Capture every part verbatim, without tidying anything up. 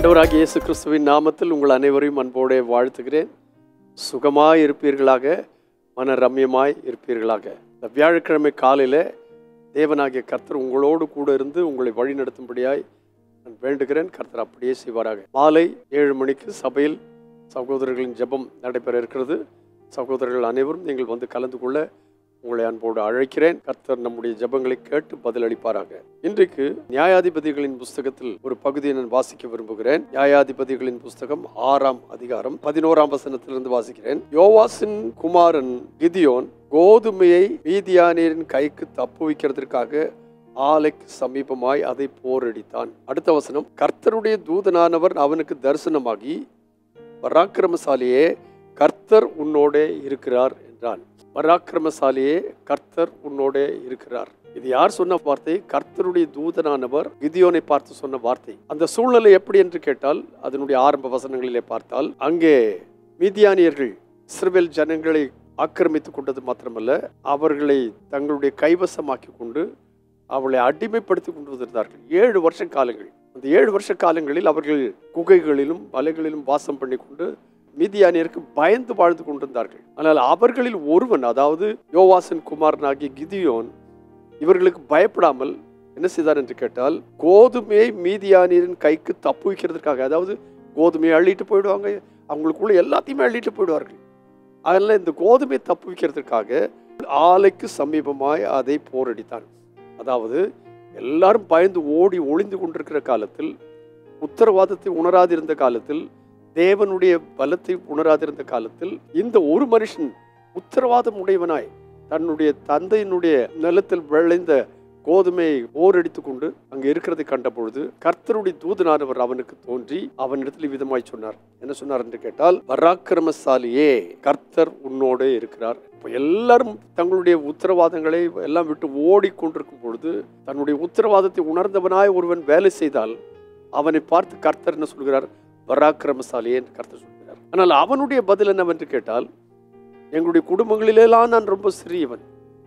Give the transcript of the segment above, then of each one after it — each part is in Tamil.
ஆண்டவராகிய இயேசு கிறிஸ்துவின் நாமத்தில் உங்கள் அனைவரையும் அன்போடு வாழ்த்துகிறேன். சுகமாய் இருப்பீர்களாக, மன ரம்யமாய் இருப்பீர்களாக. இந்த வியாழக்கிழமை காலையில் தேவனாகிய கர்த்தர் உங்களோடு கூட இருந்து உங்களை வழி நடத்தும்படியாய் நான் வேண்டுகிறேன். கர்த்தர் அப்படியே செய்வாராக. மாலை ஏழு மணிக்கு சபையில் சகோதரர்களின் ஜெபம் நடைபெற இருக்கிறது. சகோதரர்கள் அனைவரும் நீங்கள் வந்து கலந்து கொள்ள உங்களை அன்போடு அழைக்கிறேன். கர்த்தர் நம்முடைய ஜெபங்களை கேட்டு பதிலளிப்பாராக. இன்றைக்கு நியாயாதிபதிகளின் புஸ்தகத்தில் ஒரு பகுதியை நான் வாசிக்க விரும்புகிறேன். நியாயாதிபதிகளின் புஸ்தகம் ஆறாம் அதிகாரம் பதினோராம் வசனத்திலிருந்து வாசிக்கிறேன். யோவாசின் குமாரன் கிதியோன் கோதுமையை மீதியானியரின் கைக்கு தப்புவிக்கிறதற்காக ஆலைக்கு சமீபமாய் அதை போரடித்தான். அடுத்த வசனம், கர்த்தருடைய தூதனானவர் அவனுக்கு தரிசனமாகி, பராக்கிரமசாலியே, கர்த்தர் உன்னோடே இருக்கிறார் என்றான். பராக்கிரமசாலியே, கர்த்தர் உன்னோடே இருக்கிறார். இது யார் சொன்ன வார்த்தை? கர்த்தருடைய தூதனானவர் கிதியோனை பார்த்து சொன்ன வார்த்தை. அந்த சூழ்நிலை எப்படி என்று கேட்டால், அதனுடைய ஆரம்ப வசனங்களிலே பார்த்தால், அங்கே மீதியானியர்கள் இஸ்ரவேல் ஜனங்களை ஆக்கிரமித்துக் கொண்டது மாத்திரமல்ல, அவர்களை தங்களுடைய கைவசமாக்கி கொண்டு அவளை அடிமைப்படுத்தி கொண்டு வந்திருந்தார்கள் ஏழு வருஷ காலங்கள். அந்த ஏழு வருஷ காலங்களில் அவர்கள் குகைகளிலும் மலைகளிலும் வாசம் பண்ணி கொண்டு மீதியானியருக்கு பயந்து வாழ்ந்து கொண்டிருந்தார்கள். ஆனால் அவர்களில் ஒருவன், அதாவது யோவாசின் குமாரனாகிய கிதியோன், இவர்களுக்கு பயப்படாமல் என்ன செய்தார் என்று கேட்டால், கோதுமையை மீதியானியரின் கைக்கு தப்புவிக்கிறதுக்காக, அதாவது கோதுமையை அள்ளிட்டு போயிடுவாங்க, அவங்களுக்குள்ள எல்லாத்தையுமே அள்ளிட்டு போயிடுவார்கள். அதனால இந்த கோதுமையை தப்புவிக்கிறதுக்காக ஆலைக்கு சமீபமாய் அதை போரடித்தான். அதாவது எல்லாரும் பயந்து ஓடி ஒளிந்து கொண்டிருக்கிற காலத்தில், உத்தரவாதத்தை உணராதிருந்த காலத்தில், தேவனுடைய பலத்தை உணராதிருந்த காலத்தில், இந்த ஒரு மனுஷன் உத்தரவாதம் உடையவனாய் தன்னுடைய தந்தையினுடைய நிலத்தில் விளைந்த கோதுமையை ஓரடித்து கொண்டு அங்கே இருக்கிறதை கண்ட பொழுது கர்த்தருடைய தூதனானவர் அவனுக்கு தோன்றி அவனிடத்தில் விதமாய் சொன்னார். என்ன சொன்னார் என்று கேட்டால், பராக்கிரமசாலியே, கர்த்தர் உன்னோடு இருக்கிறார். இப்போ எல்லாரும் தங்களுடைய உத்தரவாதங்களை எல்லாம் விட்டு ஓடிக்கொண்டிருக்கும் பொழுது, தன்னுடைய உத்தரவாதத்தை உணர்ந்தவனாய் ஒருவன் வேலை செய்தால் அவனை பார்த்து கர்த்தர் என்ன சொல்கிறார்? பராக்கிரமசாலியே என்று கர்த்தர் சொல்கிறார். ஆனால் அவனுடைய பதில் என்னவென்று கேட்டால், எங்களுடைய குடும்பங்களிலெல்லாம் நான் ரொம்ப சிறியவன்.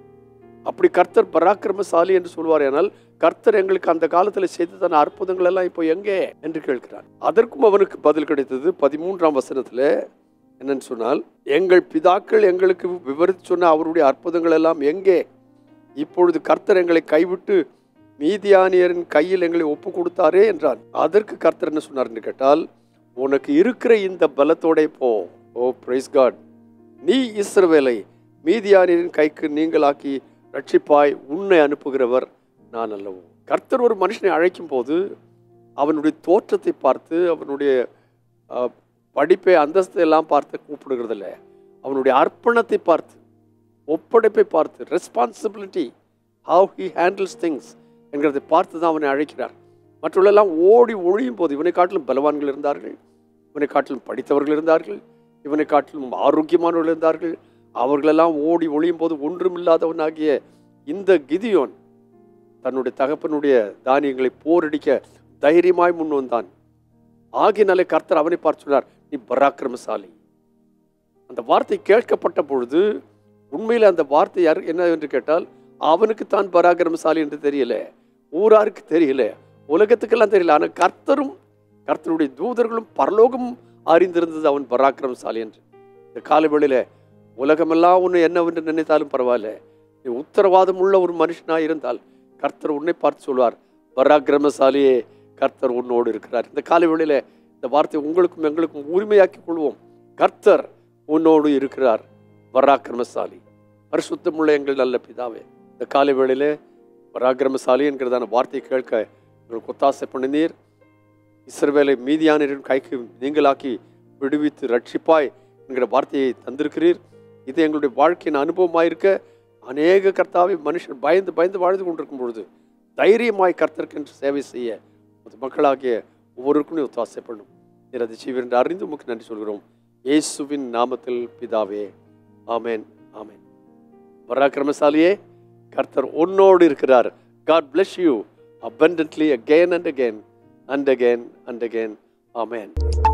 அப்படி கர்த்தர் பராக்கிரமசாலி என்று சொல்வார். ஆனால் கர்த்தர் எங்களுக்கு அந்த காலத்தில் செய்ததான அற்புதங்கள் எல்லாம் இப்போ எங்கே என்று கேட்கிறார். அதற்கும் அவனுக்கு பதில் கிடைத்தது. பதிமூன்றாம் வசனத்தில் என்னன்னு சொன்னால், எங்கள் பிதாக்கள் எங்களுக்கு விவரித்து சொன்ன அவருடைய அற்புதங்கள் எல்லாம் எங்கே? இப்பொழுது கர்த்தர் எங்களை கைவிட்டு மீதியானியரின் கையில் எங்களை ஒப்பு கொடுத்தாரே என்றான். அதற்கு கர்த்தர் என்ன சொன்னார் என்று கேட்டால், உனக்கு இருக்கிற இந்த பலத்தோட போ. Oh praise God. நீ இஸ்ரவேலை மீதியானியரின் கைக்கு நீங்களாக்கி ரட்சிப்பாய், உன்னை அனுப்புகிறவர் நான் அல்லவோ. கர்த்தர் ஒரு மனுஷனை அழைக்கும் போது அவனுடைய தோற்றத்தை பார்த்து, அவனுடைய படிப்பை அந்தஸ்தை எல்லாம் பார்த்து கூப்பிடுகிறதில்ல, அவனுடைய அர்ப்பணத்தை பார்த்து, ஒப்படைப்பை பார்த்து, responsibility, how he handles things என்கிறதை பார்த்து தான் அவனை அழைக்கிறார். மற்றவர்களெல்லாம் ஓடி ஒழியும் போது இவனை காட்டிலும் பலவான்கள் இருந்தார்கள், இவனை காட்டிலும் படித்தவர்கள் இருந்தார்கள், இவனை காட்டிலும் ஆரோக்கியமானவர்கள் இருந்தார்கள். அவர்களெல்லாம் ஓடி ஒழியும் போது ஒன்றுமில்லாதவனாகிய இந்த கிதியோன் தன்னுடைய தகப்பனுடைய தானியங்களை போரடிக்க தைரியமாய் முன் வந்தான். ஆகினாலே கர்த்தர் அவனை பார்த்து சொன்னார், நீ பராக்கிரமசாலி. அந்த வார்த்தை கேட்கப்பட்ட பொழுது உண்மையில் அந்த வார்த்தை யார் என்ன என்று கேட்டால், அவனுக்கு தான் பராக்கிரமசாலி என்று தெரியல, ஊராருக்கு தெரியல, உலகத்துக்கெல்லாம் தெரியல. ஆனால் கர்த்தரும் கர்த்தருடைய தூதர்களும் பரலோகம் அறிந்திருந்தது அவன் பராக்கிரமசாலி என்று. இந்த காலவெளியில உலகமெல்லாம் ஒன்று என்னவென்று நினைத்தாலும் பரவாயில்ல, நீ உத்தரவாதம் உள்ள ஒரு மனுஷனாக இருந்தால் கர்த்தர் உன்னை பார்த்து சொல்வார், பராக்கிரமசாலியே, கர்த்தர் உன்னோடு இருக்கிறார். இந்த காலவெளியில இந்த வார்த்தை உங்களுக்கும் எங்களுக்கும் உரிமையாக்கி கொள்வோம். கர்த்தர் உன்னோடு இருக்கிறார், பராக்கிரமசாலி. பரிசுத்தமுள்ள எங்கள் நல்ல பிதாவே, இந்த காலை வேளையில பராக்கிரமசாலி என்கிறதான வார்த்தையை கேட்க உங்களுக்கு ஒத்தாசை பண்ணினீர். இஸ்ரவேலை மீதியானியரின் கைக்கு நீங்களாக்கி விடுவித்து ரட்சிப்பாய் என்கிற வார்த்தையை தந்திருக்கிறீர். இது எங்களுடைய வாழ்க்கையின் அனுபவமாயிருக்க அநேக கர்த்தாவை மனுஷன் பயந்து பயந்து வாழ்ந்து கொண்டிருக்கும் பொழுது தைரியமாய் கர்த்தருக்கு சேவை செய்ய மக்களாகிய ஒவ்வொருக்கும் ஒத்தாசை பண்ணும். நீர் அதை செய்வீர் என்று அறிந்து உமக்கு நன்றி சொல்கிறோம். இயேசுவின் நாமத்தில் பிதாவே, ஆமேன், ஆமேன். பராக்கிரமசாலியே, கர்த்தர் உன்னோடு இருக்கிறார். God bless you abundantly again and again and again and again. Amen.